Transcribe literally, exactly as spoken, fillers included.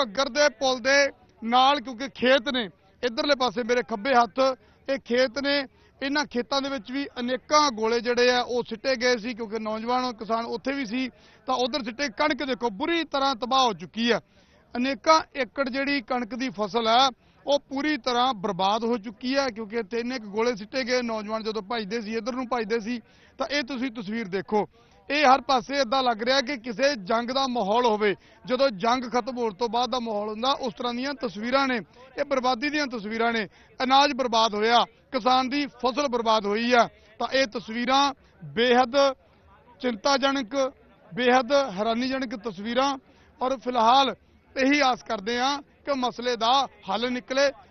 घग्गर दे पुल दे नाल क्योंकि खेत ने इधरले पासे मेरे खब्बे हत्थ ये खेत ने इन्हां खेतां दे विच भी अनेकां गोले जिहड़े आ वो सिੱਟੇ गए सी क्योंकि नौजवान किसान उत्थे भी सी तां उधर सिੱਟੇ कणक देखो बुरी तरह तबाह हो चुकी है अनेकां एकड़ जिहड़ी कणक दी फसल है वो पूरी तरह बर्बाद हो चुकी है क्योंकि इत्थे इन्ने गोले सिੱਟੇ गए नौजवान जदों भजदे सी इधर नूं भजदे सी तां इह तुसीं तस्वीर देखो ਇਹ हर पासे इदां लग रहा कि किसी जंग का माहौल होवे जदों जंग खत्म होने तो बाद का माहौल हुंदा उस तरह दीयां तस्वीरां ने ये बर्बादी दीयां तस्वीरां ने अनाज बर्बाद होया किसान की फसल बर्बाद हुई है तो ये तस्वीरां बेहद चिंताजनक बेहद हैरानीजनक तस्वीरां और फिलहाल यही आस करते हैं कि मसले का हल निकले